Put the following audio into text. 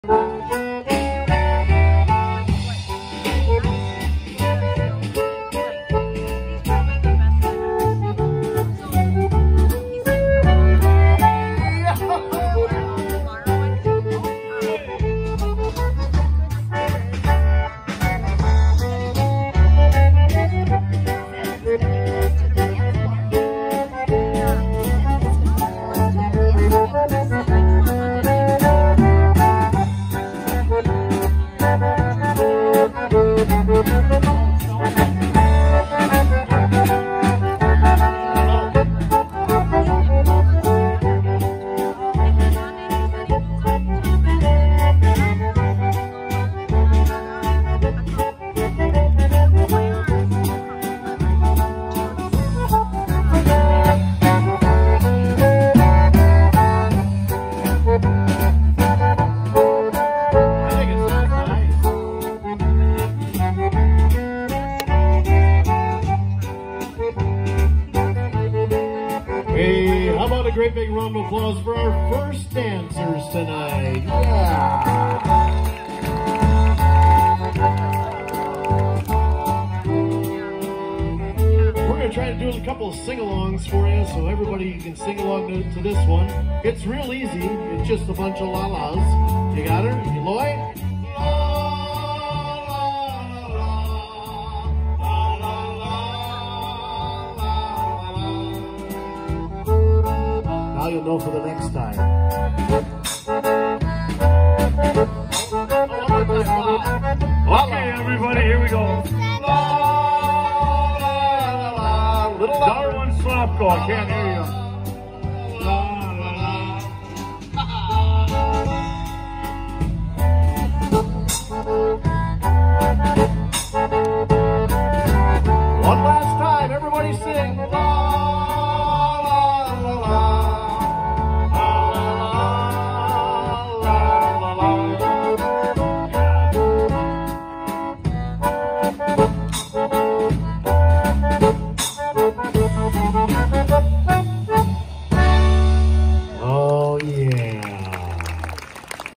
Hey, how about a great big round of applause for our first dancers tonight? Yeah. We're going to try to do a couple of sing-alongs for you so everybody can sing along to this one. It's real easy. It's just a bunch of la-las. You got her? Eloy? Now you'll know for the next time. Okay, everybody, here we go. Darwin Slapko, I can't hear you. One last time, everybody sing.